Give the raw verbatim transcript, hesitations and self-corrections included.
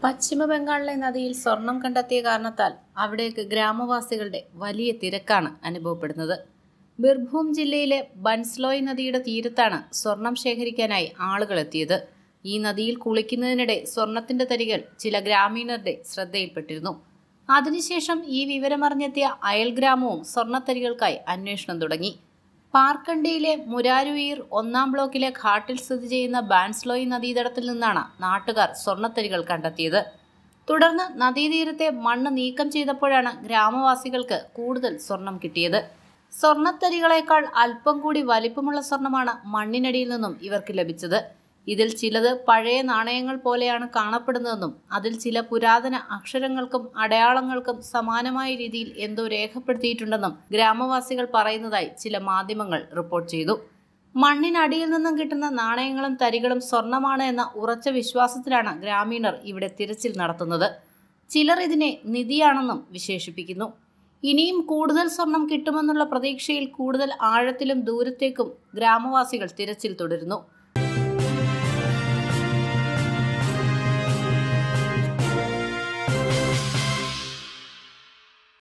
പശ്ചിമ ബംഗാളിലെ നദിയിൽ സ്വർണം കണ്ടെത്തിയ കാരണത്താൽ അവിടേക്ക് ഗ്രാമവാസികളുടെ വലിയ തിരക്കാണ് അനുഭവപ്പെടുന്നത്. ബിർഭൂം ജില്ലയിലെ ബൻസ്ലോയ് നദിയുടെ തീരത്താണ് സ്വർണം ശേഖരിക്കാനായി ആളുകൾ എത്തിയത്. ഈ നദിയിൽ കുളിക്കുന്നതിനിടെ സ്വർണത്തിന്റെ തരികൾ ചില ഗ്രാമീണരുടെ ശ്രദ്ധയിൽപ്പെട്ടിരുന്നു. അതിനുശേഷം ഈ വിവരമറിഞ്ഞെത്തിയ അയൽ ഗ്രാമവും സ്വർണത്തരികൾക്കായി അന്വേഷണം തുടങ്ങി. പാർക്കണ്ടിയിലെ മുരാരുയിർ ഒന്നാം ബ്ലോക്കിലെ ഘാട്ടിൽ സ്ഥിതി ചെയ്യുന്ന ബാൻസ്ലോയി നദീതടത്തിൽ നിന്നാണ് നാട്ടുകാർ സ്വർണത്തരികൾ കണ്ടെത്തിയത്. തുടർന്ന് നദീതീരത്തെ മണ്ണ് നീക്കം ചെയ്തപ്പോഴാണ് ഗ്രാമവാസികൾക്ക് കൂടുതൽ സ്വർണം കിട്ടിയത്. സ്വർണത്തരികളേക്കാൾ അല്പം കൂടി വലിപ്പമുള്ള സ്വർണമാണ് മണ്ണിനടിയിൽ നിന്നും ഇവർക്ക് ലഭിച്ചത്. ഇതിൽ ചിലത് പഴയ നാണയങ്ങൾ പോലെയാണ് കാണപ്പെടുന്നതെന്നും അതിൽ ചില പുരാതന അക്ഷരങ്ങൾക്കും അടയാളങ്ങൾക്കും സമാനമായ രീതിയിൽ എന്തോ രേഖപ്പെടുത്തിയിട്ടുണ്ടെന്നും ഗ്രാമവാസികൾ പറയുന്നതായി ചില മാധ്യമങ്ങൾ റിപ്പോർട്ട് ചെയ്തു. മണ്ണിനടിയിൽ നിന്നും കിട്ടുന്ന നാണയങ്ങളും തരികളും സ്വർണമാണ് എന്ന ഉറച്ച വിശ്വാസത്തിലാണ് ഗ്രാമീണർ ഇവിടെ തിരച്ചിൽ നടത്തുന്നത്. ചിലർ ഇതിനെ നിധിയാണെന്നും വിശേഷിപ്പിക്കുന്നു. ഇനിയും കൂടുതൽ സ്വർണം കിട്ടുമെന്നുള്ള പ്രതീക്ഷയിൽ കൂടുതൽ ആഴത്തിലും ദൂരത്തേക്കും ഗ്രാമവാസികൾ തിരച്ചിൽ തുടരുന്നു.